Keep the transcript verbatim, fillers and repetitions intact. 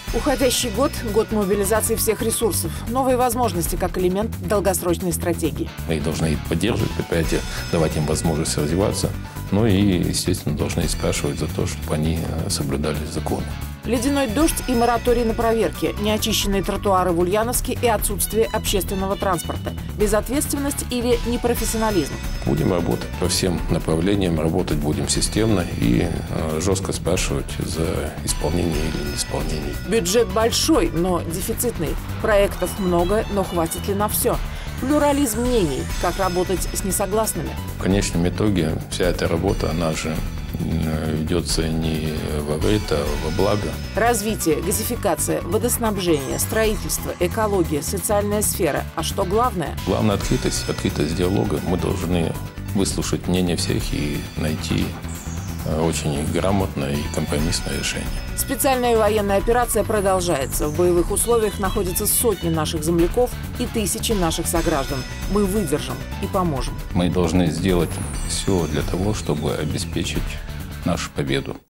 Уходящий год – год мобилизации всех ресурсов. Новые возможности как элемент долгосрочной стратегии. Мы должны поддерживать предприятия, давать им возможность развиваться. Ну и, естественно, должны спрашивать за то, чтобы они соблюдали законы. Ледяной дождь и мораторий на проверки, неочищенные тротуары в Ульяновске и отсутствие общественного транспорта, безответственность или непрофессионализм. Будем работать по всем направлениям, работать будем системно и э, жестко спрашивать за исполнение или неисполнение. Бюджет большой, но дефицитный. Проектов много, но хватит ли на все? Плюрализм мнений, как работать с несогласными. В конечном итоге вся эта работа, она же ведется не во вред, а во благо. Развитие, газификация, водоснабжение, строительство, экология, социальная сфера. А что главное? Главное открытость, открытость диалога. Мы должны выслушать мнение всех и найти очень грамотное и компромиссное решение. Специальная военная операция продолжается. В боевых условиях находятся сотни наших земляков и тысячи наших сограждан. Мы выдержим и поможем. Мы должны сделать все для того, чтобы обеспечить нашу победу.